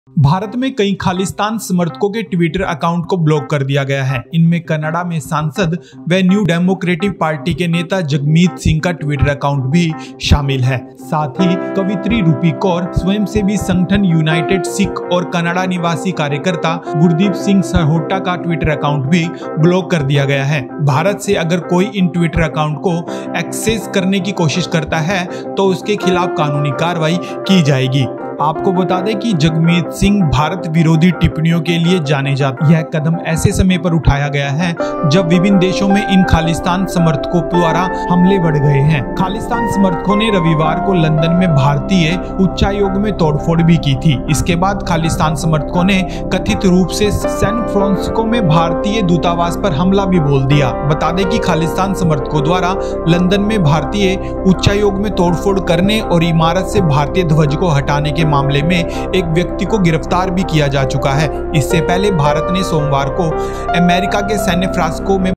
भारत में कई खालिस्तान समर्थकों के ट्विटर अकाउंट को ब्लॉक कर दिया गया है। इनमें कनाडा में सांसद व न्यू डेमोक्रेटिक पार्टी के नेता जगमीत सिंह का ट्विटर अकाउंट भी शामिल है। साथ ही कवित्री रूपी कौर, स्वयंसेवी संगठन यूनाइटेड सिख और कनाडा निवासी कार्यकर्ता गुरदीप सिंह सहोटा का ट्विटर अकाउंट भी ब्लॉक कर दिया गया है। भारत से अगर कोई इन ट्विटर अकाउंट को एक्सेस करने की कोशिश करता है तो उसके खिलाफ कानूनी कार्रवाई की जाएगी। आपको बता दें कि जगमीत सिंह भारत विरोधी टिप्पणियों के लिए जाने जाते। यह कदम ऐसे समय पर उठाया गया है जब विभिन्न देशों में इन खालिस्तान समर्थकों द्वारा हमले बढ़ गए हैं। खालिस्तान समर्थकों ने रविवार को लंदन में भारतीय उच्चायोग में तोड़फोड़ भी की थी। इसके बाद खालिस्तान समर्थकों ने कथित रूप से सैन फ्रांसिस्को में भारतीय दूतावास पर हमला भी बोल दिया। बता दें कि खालिस्तान समर्थकों द्वारा लंदन में भारतीय उच्चायोग में तोड़फोड़ करने और इमारत से भारतीय ध्वज को हटाने के मामले में एक व्यक्ति को गिरफ्तार भी किया जा चुका है। इससे पहले भारत ने सोमवार को अमेरिका के सैन फ्रांसिस्को में